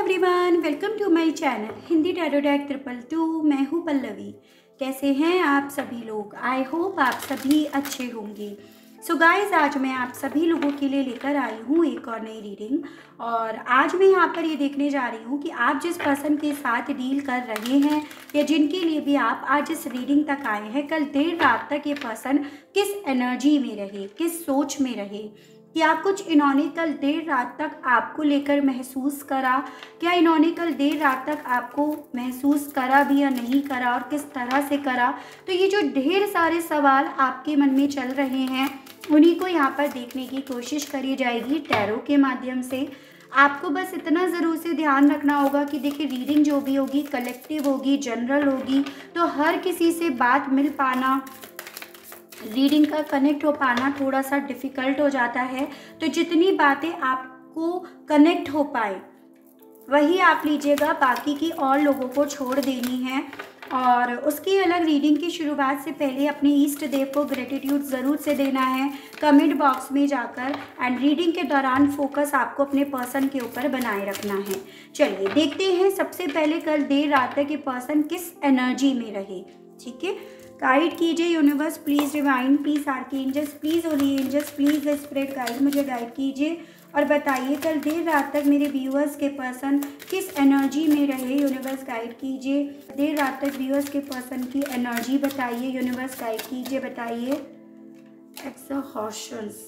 Everyone, welcome to my channel Hindi tarot deck 222। मैं हूँ पल्लवी। कैसे हैं आप सभी लोग? आई होप आप सभी अच्छे होंगे। सो गाइस, आज मैं आप सभी लोगों के लिए लेकर आई हूँ एक और नई रीडिंग। और आज मैं यहाँ पर ये देखने जा रही हूँ कि आप जिस पर्सन के साथ डील कर रहे हैं या जिनके लिए भी आप आज इस रीडिंग तक आए हैं, कल देर रात तक ये पर्सन किस एनर्जी में रहे, किस सोच में रहे, क्या कुछ इन्होंने कल देर रात तक आपको लेकर महसूस करा, क्या इन्होंने कल देर रात तक आपको महसूस करा भी या नहीं करा और किस तरह से करा। तो ये जो ढेर सारे सवाल आपके मन में चल रहे हैं उन्हीं को यहाँ पर देखने की कोशिश करी जाएगी टैरो के माध्यम से। आपको बस इतना ज़रूर से ध्यान रखना होगा कि देखिए, रीडिंग जो भी होगी कलेक्टिव होगी, जनरल होगी, तो हर किसी से बात मिल पाना, रीडिंग का कनेक्ट हो पाना थोड़ा सा डिफ़िकल्ट हो जाता है। तो जितनी बातें आपको कनेक्ट हो पाए वही आप लीजिएगा, बाकी की और लोगों को छोड़ देनी है। और उसकी अलग रीडिंग की शुरुआत से पहले अपने ईष्ट देव को ग्रेटिट्यूड ज़रूर से देना है कमेंट बॉक्स में जाकर। एंड रीडिंग के दौरान फोकस आपको अपने पर्सन के ऊपर बनाए रखना है। चलिए देखते हैं, सबसे पहले कल देर रात तक ये पर्सन किस एनर्जी में रहे। ठीक है, गाइड कीजिए universe, please divine, please archangels, please holy angels, please spirit guide, मुझे गाइड कीजिए और बताइए कल देर रात तक मेरे व्यूअर्स के पर्सन किस एनर्जी में रहे। यूनिवर्स गाइड कीजिए, देर रात तक व्यूअर्स के पर्सन की एनर्जी बताइए। यूनिवर्स गाइड कीजिए, बताइए। Exhortations,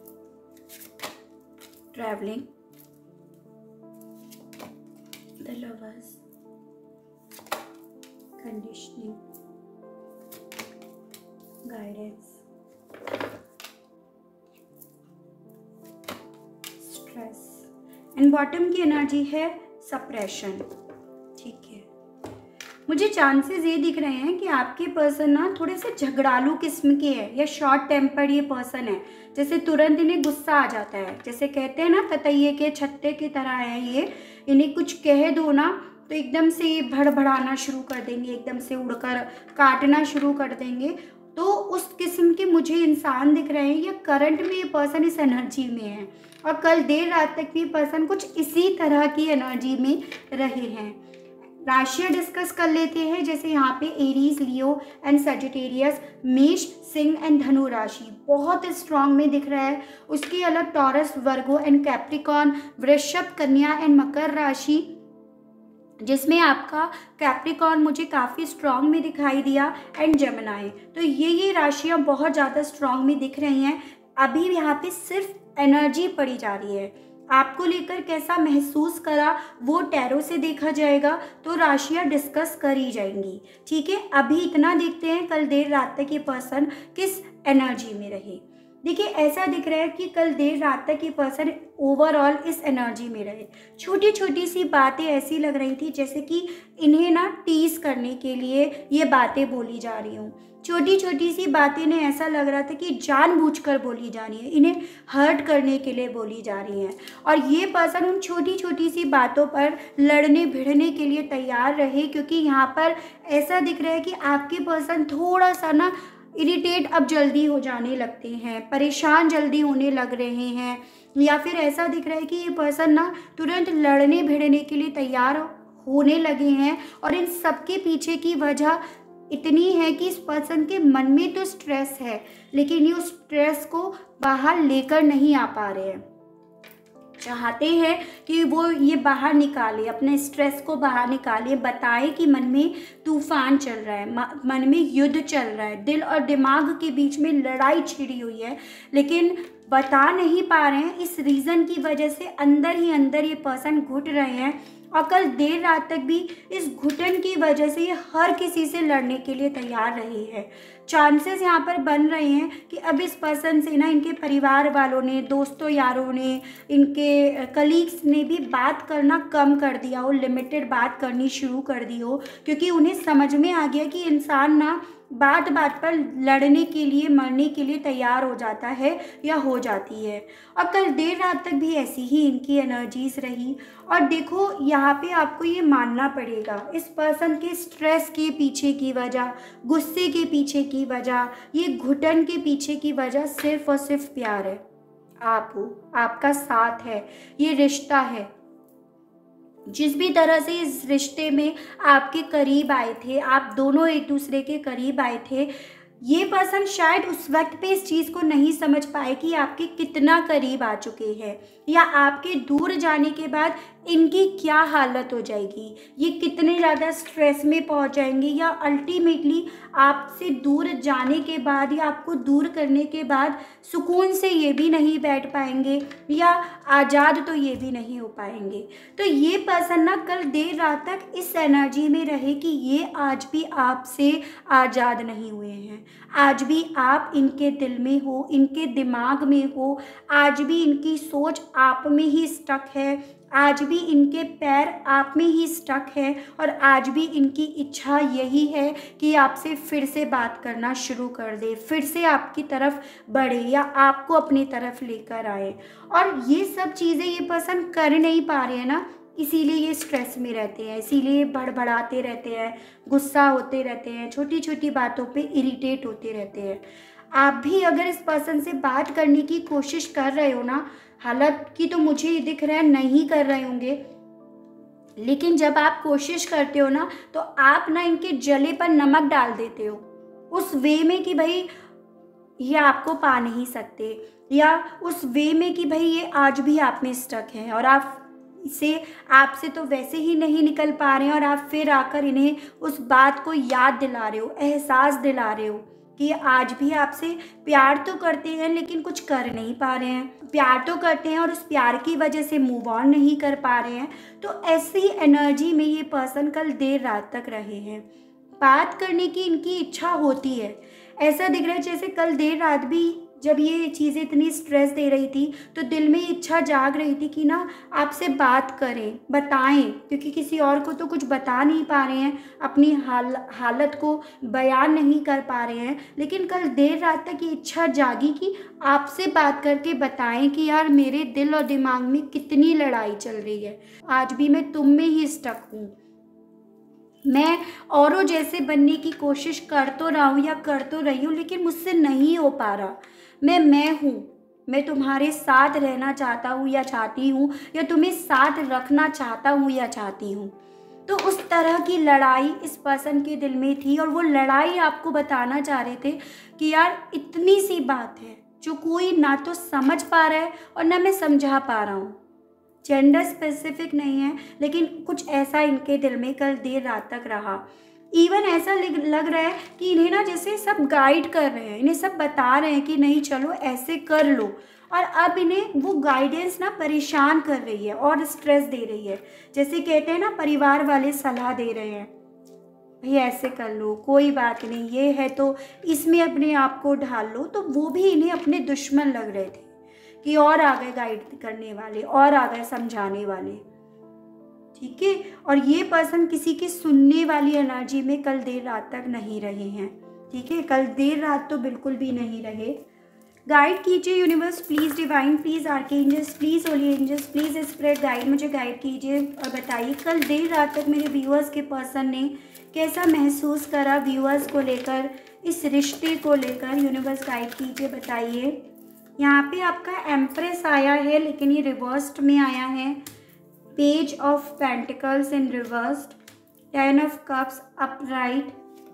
travelling, the lovers, conditioning, guidance, stress and bottom की एनर्जी है सप्रेशन। ठीक है, मुझे चांसेस ये दिख रहे हैं कि आपके पर्सन ना थोड़े से झगड़ालू किस्म के हैं या शॉर्ट टेम्पर्ड ये पर्सन है। जैसे तुरंत इन्हें गुस्सा आ जाता है, जैसे कहते हैं ना पतैये के छत्ते की तरह है ये। इन्हें कुछ कह दो ना तो एकदम से भड़बड़ाना शुरू कर देंगे, एकदम से उड़कर काटना शुरू कर देंगे। तो उस किस्म के मुझे इंसान दिख रहे हैं या करंट में ये पर्सन इस एनर्जी में है। और कल देर रात तक भी पर्सन कुछ इसी तरह की एनर्जी में रहे हैं। राशियाँ डिस्कस कर लेते हैं, जैसे यहाँ पे एरीज, लियो एंड सजिटेरियस, मेष, सिंह एंड धनु राशि बहुत स्ट्रांग में दिख रहा है। उसके अलग टॉरस, वर्गो एंड कैप्रिकॉन, वृषभ, कन्या एंड मकर राशि, जिसमें आपका कैप्रिकॉर्न मुझे काफ़ी स्ट्रांग में दिखाई दिया, एंड जेमिनी। तो ये राशियाँ बहुत ज़्यादा स्ट्रांग में दिख रही हैं। अभी यहाँ पे सिर्फ एनर्जी पड़ी जा रही है। आपको लेकर कैसा महसूस करा वो टैरो से देखा जाएगा, तो राशियाँ डिस्कस करी जाएंगी। ठीक है, अभी इतना देखते हैं कल देर रात तक ये पर्सन किस एनर्जी में रहे। देखिए, ऐसा दिख रहा है कि कल देर रात तक ये पर्सन ओवरऑल इस एनर्जी में रहे। छोटी छोटी सी बातें ऐसी लग रही थी जैसे कि इन्हें ना टीज करने के लिए ये बातें बोली जा रही हूँ। छोटी छोटी सी बातें ने ऐसा लग रहा था कि जानबूझकर बोली जा रही है, इन्हें हर्ट करने के लिए बोली जा रही हैं। और ये पर्सन उन छोटी छोटी सी बातों पर लड़ने भिड़ने के लिए तैयार रहे, क्योंकि यहाँ पर ऐसा दिख रहा है कि आपके पर्सन थोड़ा सा ना इरिटेट अब जल्दी हो जाने लगते हैं, परेशान जल्दी होने लग रहे हैं, या फिर ऐसा दिख रहा है कि ये पर्सन ना तुरंत लड़ने भिड़ने के लिए तैयार होने लगे हैं। और इन सब के पीछे की वजह इतनी है कि इस पर्सन के मन में तो स्ट्रेस है, लेकिन ये उस स्ट्रेस को बाहर लेकर नहीं आ पा रहे हैं। चाहते हैं कि वो ये बाहर निकाले, अपने स्ट्रेस को बाहर निकाले, बताए कि मन में तूफान चल रहा है, मन में युद्ध चल रहा है, दिल और दिमाग के बीच में लड़ाई छिड़ी हुई है, लेकिन बता नहीं पा रहे हैं। इस रीज़न की वजह से अंदर ही अंदर ये पर्सन घुट रहे हैं। और कल देर रात तक भी इस घुटन की वजह से ये हर किसी से लड़ने के लिए तैयार रही है। चांसेस यहाँ पर बन रहे हैं कि अब इस पर्सन से ना इनके परिवार वालों ने, दोस्तों यारों ने, इनके कलीग्स ने भी बात करना कम कर दिया हो, लिमिटेड बात करनी शुरू कर दी हो, क्योंकि उन्हें समझ में आ गया कि इंसान ना बात बात पर लड़ने के लिए, मरने के लिए तैयार हो जाता है या हो जाती है। और कल देर रात तक भी ऐसी ही इनकी एनर्जीज रही। और देखो, यहाँ पे आपको ये मानना पड़ेगा, इस पर्सन के स्ट्रेस के पीछे की वजह, गुस्से के पीछे की वजह, ये घुटन के पीछे की वजह सिर्फ और सिर्फ प्यार है। आप हो, आपका साथ है, ये रिश्ता है। जिस भी तरह से इस रिश्ते में आपके करीब आए थे, आप दोनों एक दूसरे के करीब आए थे, ये पर्सन शायद उस वक्त पे इस चीज़ को नहीं समझ पाए कि आपके कितना करीब आ चुके हैं, या आपके दूर जाने के बाद इनकी क्या हालत हो जाएगी, ये कितने ज़्यादा स्ट्रेस में पहुंच जाएंगे, या अल्टीमेटली आपसे दूर जाने के बाद या आपको दूर करने के बाद सुकून से ये भी नहीं बैठ पाएंगे, या आज़ाद तो ये भी नहीं हो पाएंगे। तो ये पर्सन ना कल देर रात तक इस एनर्जी में रहे कि ये आज भी आपसे आज़ाद नहीं हुए हैं, आज भी आप इनके दिल में हो, इनके दिमाग में हो, आज भी इनकी सोच आप में ही स्टक है, आज भी इनके पैर आप में ही स्टक है, और आज भी इनकी इच्छा यही है कि आपसे फिर से बात करना शुरू कर दे, फिर से आपकी तरफ बढ़े या आपको अपनी तरफ लेकर आए। और ये सब चीज़ें ये पर्सन कर नहीं पा रहे हैं ना, इसीलिए ये स्ट्रेस में रहते हैं, इसीलिए बड़बड़ाते रहते हैं, गुस्सा होते रहते हैं, छोटी छोटी बातों पे इरिटेट होते रहते हैं। आप भी अगर इस पर्सन से बात करने की कोशिश कर रहे हो ना, हालांकि तो मुझे ये दिख रहा है नहीं कर रहे होंगे, लेकिन जब आप कोशिश करते हो ना तो आप ना इनके जले पर नमक डाल देते हो, उस वे में कि भाई ये आपको पा नहीं सकते, या उस वे में कि भाई ये आज भी आप में स्टक है और आपसे तो वैसे ही नहीं निकल पा रहे हैं, और आप फिर आकर इन्हें उस बात को याद दिला रहे हो, एहसास दिला रहे हो कि आज भी आपसे प्यार तो करते हैं लेकिन कुछ कर नहीं पा रहे हैं, प्यार तो करते हैं और उस प्यार की वजह से मूव ऑन नहीं कर पा रहे हैं। तो ऐसी एनर्जी में ये पर्सन कल देर रात तक रहे हैं। बात करने की इनकी इच्छा होती है, ऐसा दिख रहा है जैसे कल देर रात भी जब ये चीज़ें इतनी स्ट्रेस दे रही थी तो दिल में इच्छा जाग रही थी कि ना आपसे बात करें, बताएं, क्योंकि किसी और को तो कुछ बता नहीं पा रहे हैं, अपनी हालत को बयान नहीं कर पा रहे हैं। लेकिन कल देर रात तक ये इच्छा जागी कि आपसे बात करके बताएं कि यार मेरे दिल और दिमाग में कितनी लड़ाई चल रही है, आज भी मैं तुम में ही स्टक हूँ, मैं औरों जैसे बनने की कोशिश कर तो रहा हूँ या कर तो रही हूँ लेकिन मुझसे नहीं हो पा रहा, मैं हूँ, मैं तुम्हारे साथ रहना चाहता हूँ या चाहती हूँ, या तुम्हें साथ रखना चाहता हूँ या चाहती हूँ। तो उस तरह की लड़ाई इस पर्सन के दिल में थी, और वो लड़ाई आपको बताना चाह रहे थे कि यार इतनी सी बात है जो कोई ना तो समझ पा रहा है और ना मैं समझा पा रहा हूँ। जेंडर स्पेसिफिक नहीं है, लेकिन कुछ ऐसा इनके दिल में कल देर रात तक रहा। इवन ऐसा लग रहा है कि इन्हें ना जैसे सब गाइड कर रहे हैं, इन्हें सब बता रहे हैं कि नहीं चलो ऐसे कर लो, और अब इन्हें वो गाइडेंस ना परेशान कर रही है और स्ट्रेस दे रही है। जैसे कहते हैं ना परिवार वाले सलाह दे रहे हैं, भाई ऐसे कर लो, कोई बात नहीं, ये है तो इसमें अपने आप को ढाल लो, तो वो भी इन्हें अपने दुश्मन लग रहे थे कि और आ गए गाइड करने वाले, और आ गए समझाने वाले। ठीक है, और ये पर्सन किसी की सुनने वाली एनर्जी में कल देर रात तक नहीं रहे हैं। ठीक है, कल देर रात तो बिल्कुल भी नहीं रहे। गाइड कीजिए universe, please divine, please archangels, please holy angels, please spread guide, मुझे गाइड कीजिए और बताइए कल देर रात तक मेरे व्यूअर्स के पर्सन ने कैसा महसूस करा व्यूअर्स को लेकर, इस रिश्ते को लेकर। यूनिवर्स गाइड कीजिए, बताइए। यहाँ पे आपका एम्प्रेस आया है लेकिन ये रिवर्स्ड में आया है, page of pentacles in reversed, 10 of cups upright,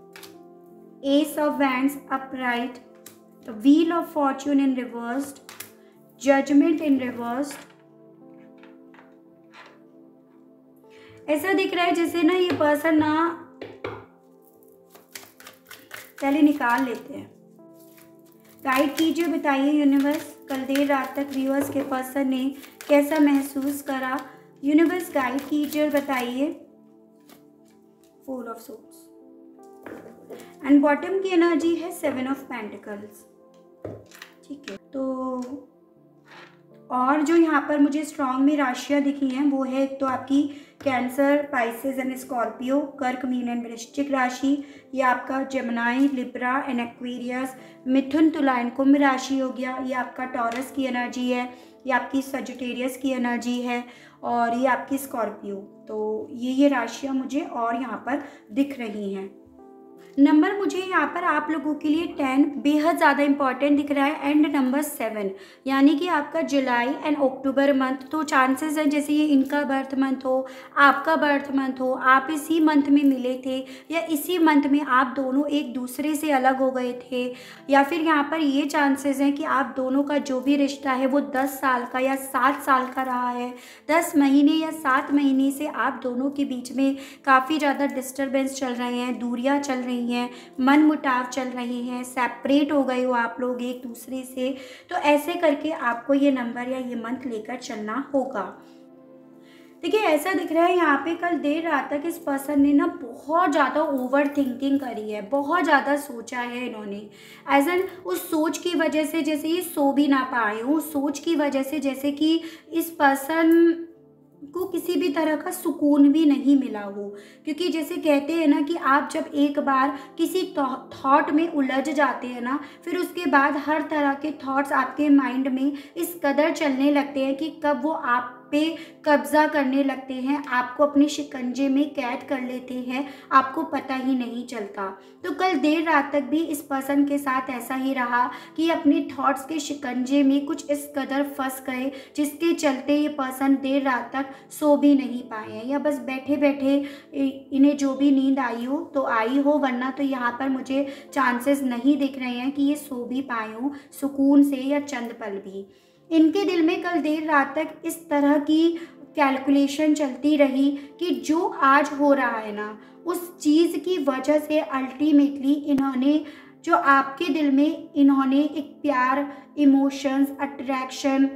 ace of wands upright, the wheel of fortune in reversed, judgement in reversed. ऐसा दिख रहा है जैसे ना ये पर्सन ना, पहले निकाल लेते हैं। गाइड कीजिए, बताइए यूनिवर्स कल देर रात तक व्यूअर्स के पर्सन ने कैसा महसूस करा। यूनिवर्स गाइड कीजिए और बताइए। 4 ऑफ सोर्ड्स एंड बॉटम की एनर्जी है 7 ऑफ पेंटिकल्स। ठीक है, तो और जो यहाँ पर मुझे स्ट्रॉन्ग में राशियाँ दिखी हैं वो है एक तो आपकी कैंसर, पाइसेस एंड स्कॉर्पियो, कर्क, मीन एंड वृश्चिक राशि, ये आपका जमनाई, लिब्रा एंड एक्वेरियस, मिथुन, तुला एंड कुंभ राशि हो गया, ये आपका टॉरस की एनर्जी है, ये आपकी सजिटेरियस की एनर्जी है, और ये आपकी स्कॉर्पियो। तो ये राशियाँ मुझे और यहाँ पर दिख रही हैं। नंबर मुझे यहाँ पर आप लोगों के लिए 10 बेहद ज़्यादा इंपॉर्टेंट दिख रहा है, एंड नंबर 7 यानी कि आपका जुलाई एंड अक्टूबर मंथ। तो चांसेस हैं जैसे ये इनका बर्थ मंथ हो, आपका बर्थ मंथ हो, आप इसी मंथ में मिले थे या इसी मंथ में आप दोनों एक दूसरे से अलग हो गए थे, या फिर यहाँ पर ये चांसेस हैं कि आप दोनों का जो भी रिश्ता है वो 10 साल का या 7 साल का रहा है। 10 महीने या 7 महीने से आप दोनों के बीच में काफ़ी ज़्यादा डिस्टर्बेंस चल रहे हैं, दूरियां चल रही हैं, मन मुटाव चल रहे हैं, सेपरेट हो गए हो आप लोग एक दूसरे से। तो ऐसे करके आपको ये नंबर या ये मंथ लेकर चलना होगा। देखिए ऐसा दिख रहा है यहाँ पे कल देर रात तक इस पर्सन ने ना बहुत ज़्यादा ओवर थिंकिंग करी है, बहुत ज़्यादा सोचा है इन्होंने। एज एन उस सोच की वजह से जैसे ये सो भी ना पाए हो, उस सोच की वजह से जैसे कि इस पर्सन को किसी भी तरह का सुकून भी नहीं मिला हो। क्योंकि जैसे कहते हैं ना कि आप जब एक बार किसी थॉट में उलझ जाते हैं ना, फिर उसके बाद हर तरह के थॉट्स आपके माइंड में इस कदर चलने लगते हैं कि कब वो आप पे कब्जा करने लगते हैं, आपको अपने शिकंजे में कैद कर लेते हैं, आपको पता ही नहीं चलता। तो कल देर रात तक भी इस पर्सन के साथ ऐसा ही रहा कि अपने थॉट्स के शिकंजे में कुछ इस कदर फंस गए जिसके चलते ये पर्सन देर रात तक सो भी नहीं पाए हैं, या बस बैठे बैठे इन्हें जो भी नींद आई हो तो आई हो, वरना तो यहाँ पर मुझे चांसेस नहीं दिख रहे हैं कि ये सो भी पाए हों सुकून से या चंद पल भी। इनके दिल में कल देर रात तक इस तरह की कैलकुलेशन चलती रही कि जो आज हो रहा है ना, उस चीज़ की वजह से अल्टीमेटली इन्होंने जो आपके दिल में इन्होंने एक प्यार, इमोशंस, अट्रैक्शन,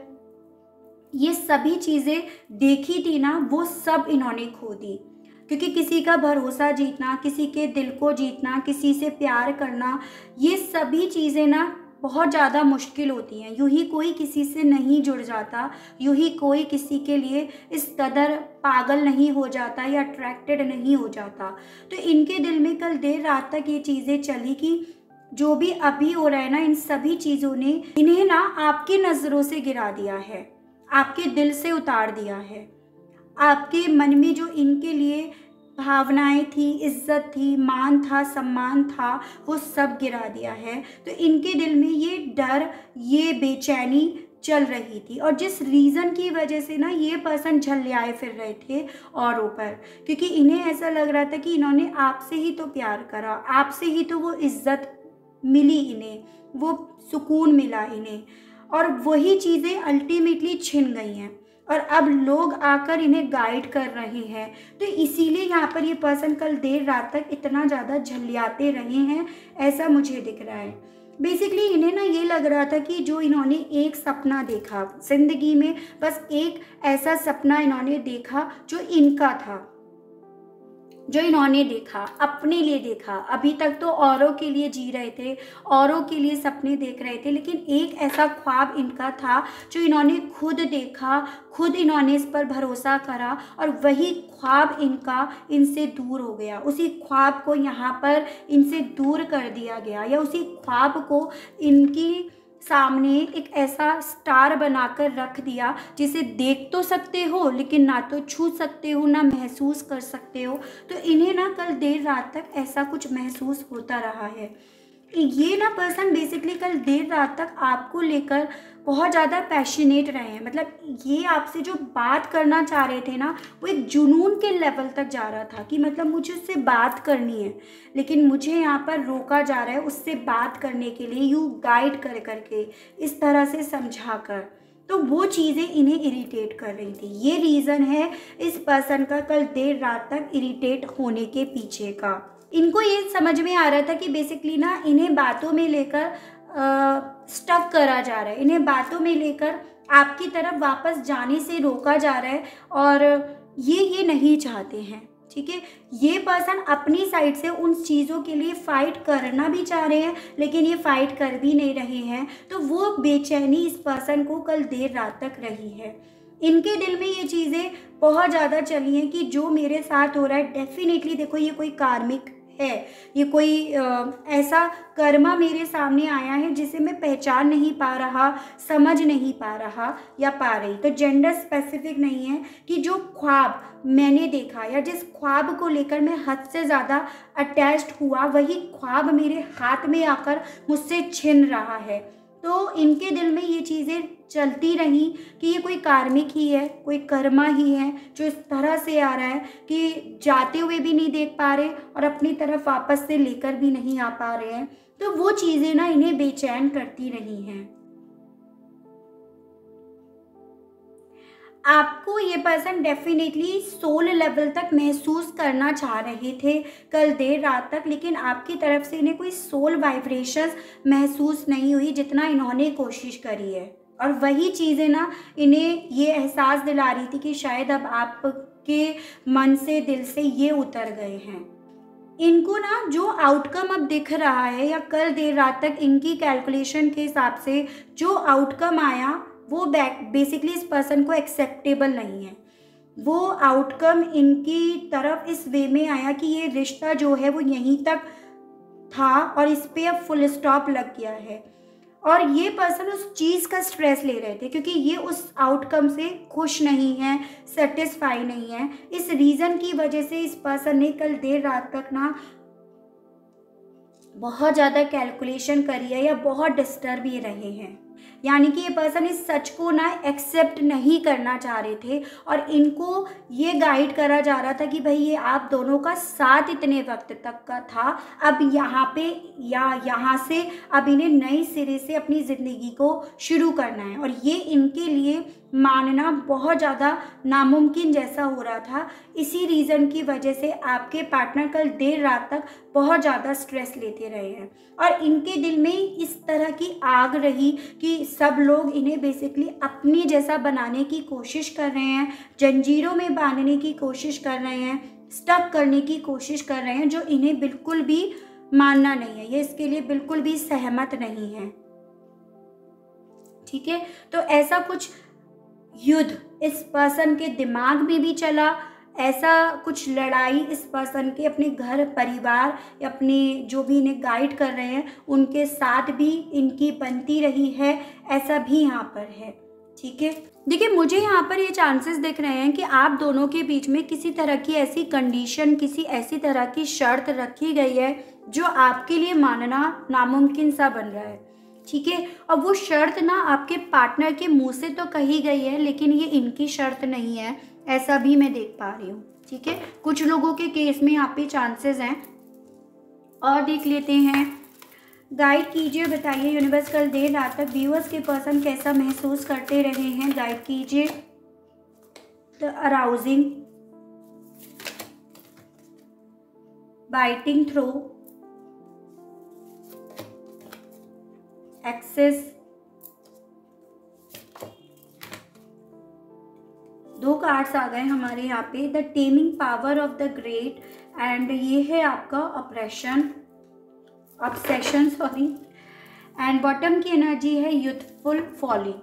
ये सभी चीज़ें देखी थी ना, वो सब इन्होंने खो दी। क्योंकि किसी का भरोसा जीतना, किसी के दिल को जीतना, किसी से प्यार करना, ये सभी चीज़ें ना बहुत ज़्यादा मुश्किल होती हैं। यूँ ही कोई किसी से नहीं जुड़ जाता, यूँ ही कोई किसी के लिए इस कदर पागल नहीं हो जाता या अट्रैक्टेड नहीं हो जाता। तो इनके दिल में कल देर रात तक ये चीज़ें चली कि जो भी अभी हो रहा है ना, इन सभी चीज़ों ने इन्हें ना आपकी नज़रों से गिरा दिया है, आपके दिल से उतार दिया है। आपके मन में जो इनके लिए भावनाएं थी, इज्जत थी, मान था, सम्मान था, वो सब गिरा दिया है। तो इनके दिल में ये डर, ये बेचैनी चल रही थी, और जिस रीज़न की वजह से ना ये पर्सन झल्लाए फिर रहे थे औरों पर, क्योंकि इन्हें ऐसा लग रहा था कि इन्होंने आपसे ही तो प्यार करा, आपसे ही तो वो इज्जत मिली इन्हें, वो सुकून मिला इन्हें, और वही चीज़ें अल्टीमेटली छिन गई हैं और अब लोग आकर इन्हें गाइड कर रहे हैं। तो इसीलिए यहाँ पर ये पर्सन कल देर रात तक इतना ज़्यादा झल्लाते रहे हैं, ऐसा मुझे दिख रहा है। बेसिकली इन्हें ना ये लग रहा था कि जो इन्होंने एक सपना देखा ज़िंदगी में, बस एक ऐसा सपना इन्होंने देखा जो इनका था, जो इन्होंने देखा, अपने लिए देखा। अभी तक तो औरों के लिए जी रहे थे, औरों के लिए सपने देख रहे थे, लेकिन एक ऐसा ख्वाब इनका था जो इन्होंने खुद देखा, खुद इन्होंने इस पर भरोसा करा, और वही ख्वाब इनका इनसे दूर हो गया। उसी ख्वाब को यहाँ पर इनसे दूर कर दिया गया, या उसी ख्वाब को इनकी सामने एक ऐसा स्टार बनाकर रख दिया जिसे देख तो सकते हो लेकिन ना तो छू सकते हो, ना महसूस कर सकते हो। तो इन्हें ना कल देर रात तक ऐसा कुछ महसूस होता रहा है। ये ना पर्सन बेसिकली कल देर रात तक आपको लेकर बहुत ज़्यादा पैशनेट रहे हैं। मतलब ये आपसे जो बात करना चाह रहे थे ना, वो एक जुनून के लेवल तक जा रहा था कि मतलब मुझे उससे बात करनी है, लेकिन मुझे यहाँ पर रोका जा रहा है उससे बात करने के लिए, यूँ गाइड कर करके, इस तरह से समझा कर। तो वो चीज़ें इन्हें इरिटेट कर रही थी। ये रीज़न है इस पर्सन का कल देर रात तक इरिटेट होने के पीछे का। इनको ये समझ में आ रहा था कि बेसिकली ना इन्हें बातों में लेकर स्टक करा जा रहा है, इन्हें बातों में लेकर आपकी तरफ वापस जाने से रोका जा रहा है, और ये नहीं चाहते हैं। ठीक है, ये पर्सन अपनी साइड से उन चीज़ों के लिए फ़ाइट करना भी चाह रहे हैं, लेकिन ये फ़ाइट कर भी नहीं रहे हैं। तो वो बेचैनी इस पर्सन को कल देर रात तक रही है। इनके दिल में ये चीज़ें बहुत ज़्यादा चली हैं कि जो मेरे साथ हो रहा है डेफिनेटली, देखो ये कोई कार्मिक है। ये कोई ऐसा कर्मा मेरे सामने आया है जिसे मैं पहचान नहीं पा रहा, समझ नहीं पा रहा या पा रही। तो जेंडर स्पेसिफिक नहीं है कि जो ख्वाब मैंने देखा या जिस ख्वाब को लेकर मैं हद से ज़्यादा अटैच्ड हुआ, वही ख्वाब मेरे हाथ में आकर मुझसे छिन रहा है। तो इनके दिल में ये चीज़ें चलती रहीं कि ये कोई कार्मिक ही है, कोई कर्मा ही है जो इस तरह से आ रहा है कि जाते हुए भी नहीं देख पा रहे और अपनी तरफ वापस से लेकर भी नहीं आ पा रहे हैं। तो वो चीज़ें ना इन्हें बेचैन करती रही हैं। आपको ये पर्सन डेफिनेटली सोल लेवल तक महसूस करना चाह रहे थे कल देर रात तक, लेकिन आपकी तरफ से इन्हें कोई सोल वाइब्रेशंस महसूस नहीं हुई जितना इन्होंने कोशिश करी है। और वही चीज़ें ना इन्हें ये एहसास दिला रही थी कि शायद अब आपके मन से, दिल से ये उतर गए हैं। इनको ना जो आउटकम अब दिख रहा है या कल देर रात तक इनकी कैलकुलेशन के हिसाब से जो आउटकम आया वो बेसिकली इस पर्सन को एक्सेप्टेबल नहीं है। वो आउटकम इनकी तरफ इस वे में आया कि ये रिश्ता जो है वो यहीं तक था और इस पे अब फुल स्टॉप लग गया है। और ये पर्सन उस चीज़ का स्ट्रेस ले रहे थे क्योंकि ये उस आउटकम से खुश नहीं है, सेटिस्फाई नहीं है। इस रीज़न की वजह से इस पर्सन ने कल देर रात तक ना बहुत ज़्यादा कैलकुलेशन करी है या बहुत डिस्टर्ब ही रहे हैं। यानी कि ये पर्सन इस सच को ना एक्सेप्ट नहीं करना चाह रहे थे और इनको ये गाइड करा जा रहा था कि भाई ये आप दोनों का साथ इतने वक्त तक का था, अब यहाँ पे या यहाँ से अब इन्हें नए सिरे से अपनी ज़िंदगी को शुरू करना है। और ये इनके लिए मानना बहुत ज़्यादा नामुमकिन जैसा हो रहा था। इसी रीज़न की वजह से आपके पार्टनर कल देर रात तक बहुत ज़्यादा स्ट्रेस लेते रहे हैं और इनके दिल में इस तरह की आग रही कि सब लोग इन्हें बेसिकली अपनी जैसा बनाने की कोशिश कर रहे हैं, जंजीरों में बांधने की कोशिश कर रहे हैं, स्टक करने की कोशिश कर रहे हैं, जो इन्हें बिल्कुल भी मानना नहीं है। ये इसके लिए बिल्कुल भी सहमत नहीं है। ठीक है, तो ऐसा कुछ युद्ध इस पर्सन के दिमाग में भी चला, ऐसा कुछ लड़ाई इस पर्सन के अपने घर परिवार या अपने जो भी इन्हें गाइड कर रहे हैं उनके साथ भी इनकी बनती रही है, ऐसा भी यहाँ पर है। ठीक है, देखिए मुझे यहाँ पर ये चांसेस दिख रहे हैं कि आप दोनों के बीच में किसी तरह की ऐसी कंडीशन, किसी ऐसी तरह की शर्त रखी गई है जो आपके लिए मानना नामुमकिन सा बन रहा है। ठीक है, और वो शर्त ना आपके पार्टनर के मुंह से तो कही गई है लेकिन ये इनकी शर्त नहीं है, ऐसा भी मैं देख पा रही हूँ। ठीक है, कुछ लोगों के केस में यहाँ पे चांसेस हैं। और देख लेते हैं, गाइड कीजिए, बताइए यूनिवर्स कल देर रात तक व्यूअर्स के पर्सन कैसा महसूस करते रहे हैं। गाइड कीजिए। The arousing, biting through, excess, दो कार्ड्स आ गए हमारे यहाँ पे, the taming power of the great, and ये है आपका ऑब्सेशन सॉरी, एंड बॉटम की एनर्जी है यूथफुल फॉली।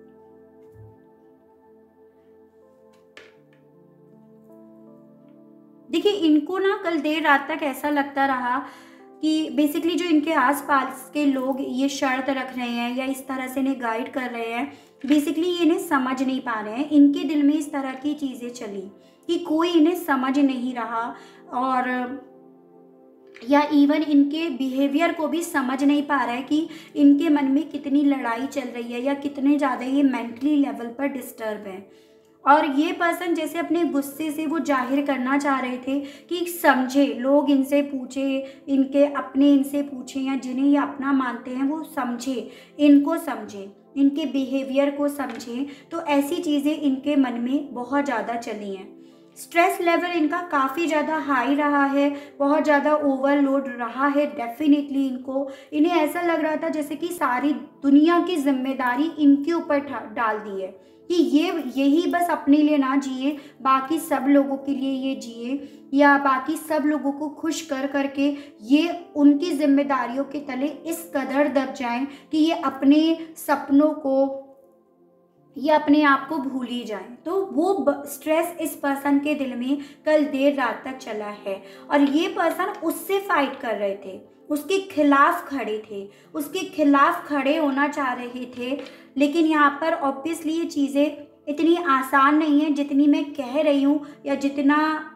देखिए इनको ना कल देर रात तक ऐसा लगता रहा कि बेसिकली जो इनके आसपास के लोग ये शर्त रख रहे हैं या इस तरह से इन्हें गाइड कर रहे हैं, बेसिकली ये इन्हें समझ नहीं पा रहे हैं। इनके दिल में इस तरह की चीज़ें चली कि कोई इन्हें समझ नहीं रहा और या इवन इनके बिहेवियर को भी समझ नहीं पा रहा है कि इनके मन में कितनी लड़ाई चल रही है या कितने ज़्यादा ये मेंटली लेवल पर डिस्टर्ब है। और ये पर्सन जैसे अपने गुस्से से वो जाहिर करना चाह रहे थे कि समझे, लोग इनसे पूछे, इनके अपने इनसे पूछें या जिन्हें ये अपना मानते हैं वो समझे, इनको समझे, इनके बिहेवियर को समझें। तो ऐसी चीज़ें इनके मन में बहुत ज़्यादा चली हैं। स्ट्रेस लेवल इनका काफ़ी ज़्यादा हाई रहा है, बहुत ज़्यादा ओवरलोड रहा है डेफिनेटली। इन्हें ऐसा लग रहा था जैसे कि सारी दुनिया की जिम्मेदारी इनके ऊपर डाल दी है कि यही बस अपने लिए ना जिए, बाकी सब लोगों के लिए ये जिए या बाकी सब लोगों को खुश कर करके ये उनकी जिम्मेदारियों के तले इस कदर दब जाएं कि ये अपने सपनों को, या अपने आप को भूल ही जाएं, तो वो स्ट्रेस इस पर्सन के दिल में कल देर रात तक चला है। और ये पर्सन उससे फाइट कर रहे थे, उसके खिलाफ खड़े थे, उसके खिलाफ खड़े होना चाह रहे थे। लेकिन यहाँ पर ऑब्वियसली ये चीज़ें इतनी आसान नहीं है जितनी मैं कह रही हूँ या जितना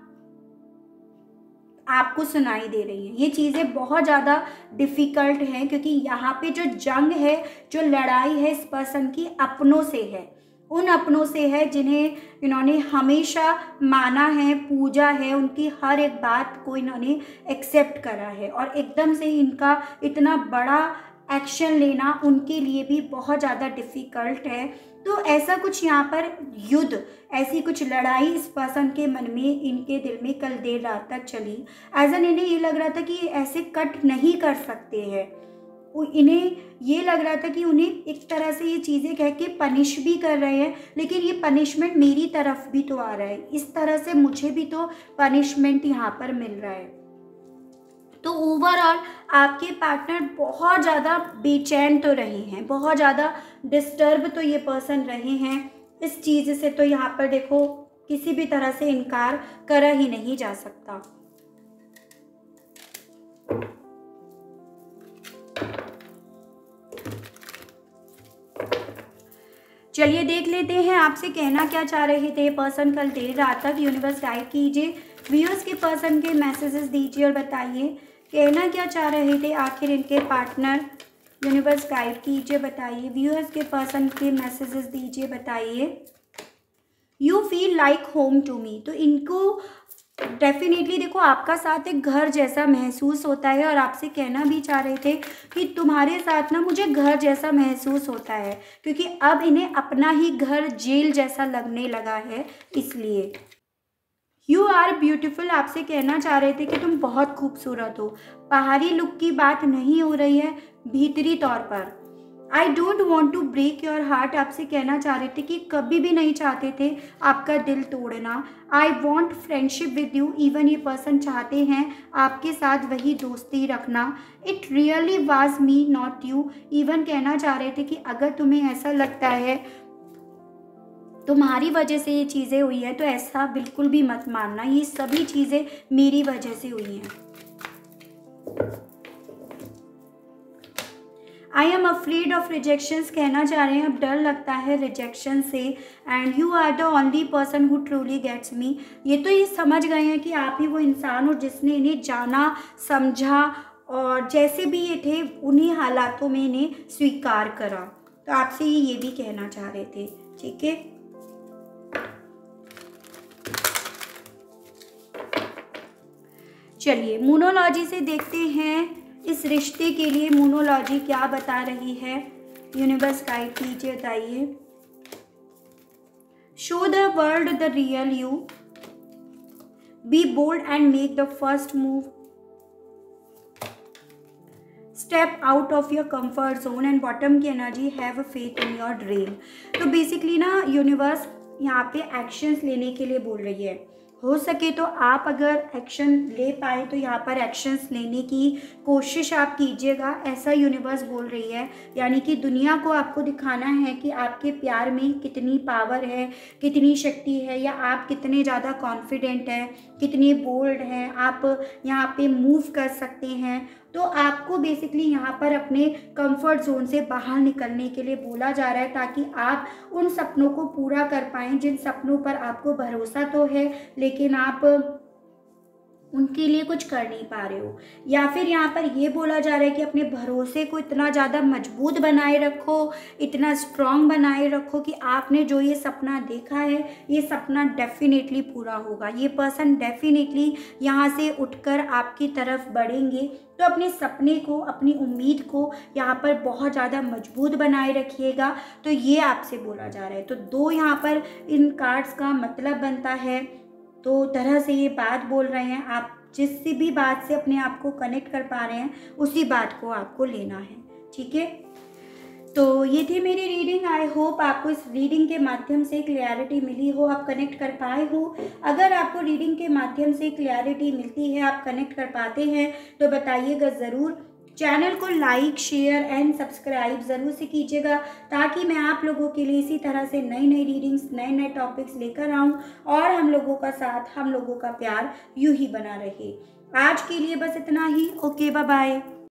आपको सुनाई दे रही है। ये चीज़ें बहुत ज़्यादा डिफ़िकल्ट हैं, क्योंकि यहाँ पे जो जंग है, जो लड़ाई है इस पर्सन की अपनों से है, उन अपनों से है जिन्हें इन्होंने हमेशा माना है, पूजा है, उनकी हर एक बात को इन्होंने एक्सेप्ट करा है। और एकदम से इनका इतना बड़ा एक्शन लेना उनके लिए भी बहुत ज़्यादा डिफ़िकल्ट है। तो ऐसा कुछ यहाँ पर युद्ध, ऐसी कुछ लड़ाई इस पर्सन के मन में, इनके दिल में कल देर रात तक चली। एज एन इन्हें ये लग रहा था कि ये ऐसे कट नहीं कर सकते हैं। इन्हें ये लग रहा था कि उन्हें एक तरह से ये चीज़ें कह के पनिश भी कर रहे हैं, लेकिन ये पनिशमेंट मेरी तरफ भी तो आ रहा है, इस तरह से मुझे भी तो पनिशमेंट यहाँ पर मिल रहा है। तो ओवरऑल आपके पार्टनर बहुत ज़्यादा बेचैन तो रहे हैं, बहुत ज़्यादा डिस्टर्ब तो ये पर्सन रहे हैं इस चीज़ से। तो यहाँ पर देखो किसी भी तरह से इनकार करा ही नहीं जा सकता। चलिए देख लेते हैं आपसे कहना क्या चाह रहे थे पर्सन कल देर रात तक। यूनिवर्स गाइड कीजिए, व्यूअर्स के पर्सन के मैसेजेस दीजिए और बताइए कहना क्या चाह रहे थे आखिर इनके पार्टनर। यूनिवर्स गाइड कीजिए, बताइए, व्यूअर्स के पर्सन के मैसेजेस दीजिए, बताइए। You feel like home to me, तो इनको डेफिनेटली देखो आपका साथ एक घर जैसा महसूस होता है, और आपसे कहना भी चाह रहे थे कि तुम्हारे साथ ना मुझे घर जैसा महसूस होता है, क्योंकि अब इन्हें अपना ही घर जेल जैसा लगने लगा है। इसलिए यू आर ब्यूटिफुल, आपसे कहना चाह रहे थे कि तुम बहुत खूबसूरत हो। बाहरी लुक की बात नहीं हो रही है, भीतरी तौर पर। I don't want to break your heart, आपसे कहना चाह रहे थे कि कभी भी नहीं चाहते थे आपका दिल तोड़ना। I want friendship with you, even ये पर्सन चाहते हैं आपके साथ वही दोस्ती रखना। It really was me not you, even कहना चाह रहे थे कि अगर तुम्हें ऐसा लगता है तुम्हारी वजह से ये चीज़ें हुई है तो ऐसा बिल्कुल भी मत मानना, ये सभी चीज़ें मेरी वजह से हुई हैं। I am afraid of rejections, कहना चाह रहे हैं अब डर लगता है रिजेक्शन से। And you are the only person who truly gets me, ये तो ये समझ गए हैं कि आप ही वो इंसान हो जिसने इन्हें जाना, समझा, और जैसे भी ये थे उन्हीं हालातों में इन्हें स्वीकार करा। तो आपसे ये भी कहना चाह रहे थे, ठीक है। चलिए मोनोलॉजी से देखते हैं इस रिश्ते के लिए मोनोलॉजी क्या बता रही है। यूनिवर्स गाइड कीजिए, बताइए। Show the world the real you, be bold and make the first move, step out of your comfort zone, and bottom की energy have faith in your dream. तो बेसिकली ना यूनिवर्स यहाँ पे actions लेने के लिए बोल रही है। हो सके तो आप अगर एक्शन ले पाए तो यहाँ पर एक्शंस लेने की कोशिश आप कीजिएगा, ऐसा यूनिवर्स बोल रही है। यानी कि दुनिया को आपको दिखाना है कि आपके प्यार में कितनी पावर है, कितनी शक्ति है, या आप कितने ज़्यादा कॉन्फिडेंट हैं, कितने बोल्ड हैं, आप यहाँ पे मूव कर सकते हैं। तो आपको बेसिकली यहाँ पर अपने कंफर्ट जोन से बाहर निकलने के लिए बोला जा रहा है, ताकि आप उन सपनों को पूरा कर पाएँ जिन सपनों पर आपको भरोसा तो है लेकिन आप उनके लिए कुछ कर नहीं पा रहे हो। या फिर यहाँ पर ये बोला जा रहा है कि अपने भरोसे को इतना ज़्यादा मजबूत बनाए रखो, इतना स्ट्रांग बनाए रखो कि आपने जो ये सपना देखा है ये सपना डेफिनेटली पूरा होगा। ये पर्सन डेफिनेटली यहाँ से उठकर आपकी तरफ बढ़ेंगे। तो अपने सपने को, अपनी उम्मीद को यहाँ पर बहुत ज़्यादा मजबूत बनाए रखिएगा। तो ये आपसे बोला जा रहा है। तो दो यहाँ पर इन कार्ड्स का मतलब बनता है, तो तरह से ये बात बोल रहे हैं। आप जिस भी बात से अपने आप को कनेक्ट कर पा रहे हैं उसी बात को आपको लेना है, ठीक है। तो ये थी मेरी रीडिंग। आई होप आपको इस रीडिंग के माध्यम से क्लैरिटी मिली हो, आप कनेक्ट कर पाए हो। अगर आपको रीडिंग के माध्यम से क्लैरिटी मिलती है, आप कनेक्ट कर पाते हैं तो बताइएगा ज़रूर। चैनल को लाइक, शेयर एंड सब्सक्राइब ज़रूर से कीजिएगा, ताकि मैं आप लोगों के लिए इसी तरह से नई नई रीडिंग्स, नए नए टॉपिक्स लेकर आऊँ और हम लोगों का साथ, हम लोगों का प्यार यूं ही बना रहे। आज के लिए बस इतना ही। Okay, bye bye.